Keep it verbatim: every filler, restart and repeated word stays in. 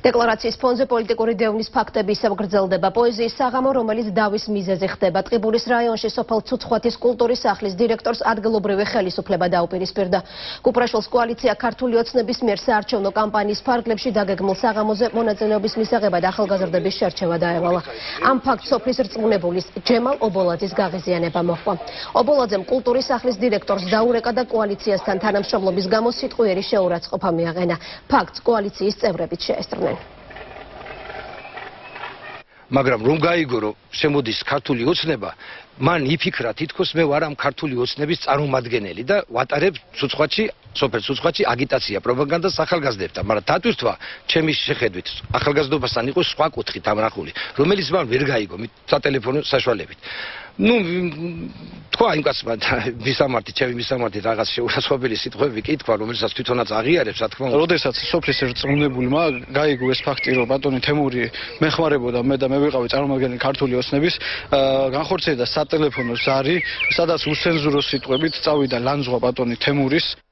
დეკლარაციის ფონზე პოლიტიკური დევნის ფაქტები ისევ გრძელდება. პოეზიის საღამო, რომელიც დავის მიზეზი ხდება. ტყიბულის რაიონში სოფელ ცუცხვათის კულტურის სახლის დირექტორს ადგილობრივი ხელისუფლება დაუპირისპირდა. უპრაშვილს კოალიცია ქართული ოცნების მიერ საარჩევნო კამპანიის ფარგლებში დაგეგმილ საღამოზე მონაწილეობის მისაღებად ახალგაზრდების შერჩევა დაევალა. ამ ფაქტს სოფლის რწმუნებულის ჯემალ ობოლაძის გაღიზიანება მოჰყვა. ობოლაძემ კულტურის სახლის დირექტორს დაურეკა და კოალიციასთან თანამშრომლობის გამო სიტყვიერი შეურაცხყოფა მიაყენა. ფაქტს კოალიციის წევრებიც შეესწრნენ. მაგრამ რომ გაიგო, შემოდის ქართული ოცნება, მან იფიქრა თითქოს მე ვარ ამ ქართული ოცნების წარმომადგენელი და ვატარებ ცუცხვათში, სოფელ ცუცხვათში აგიტაცია, პროპაგანდა ახალგაზრდებთან, მაგრამ დატვირთვა ჩემი შეხედვით ახალგაზრდობასთან იყო სხვა კუთხით ამრახული, რომელიც მან ვერ გაიგო სატელეფონო საშუალებით. Ну, თქვა იმ კაცმა მისამართი, ჩემი მისამართი რაღაც შეურაცხყოფელი სიტყვები კი თქვა, რომელსაც თვითონაც აღიარებს, რა თქმა უნდა. როდესაც სოფლის რწმუნებულმა გაიგო ეს ფაქტი, რომ ბატონი თემური მეხმარებოდა მე და მე ვიყავი წარმომადგენელი ქართული ოცნების, განხორციელდა სატელეფონო ზარი, სადაც უსცენზურო სიტყვებით წავიდა ლანძღვა ბატონი თემურის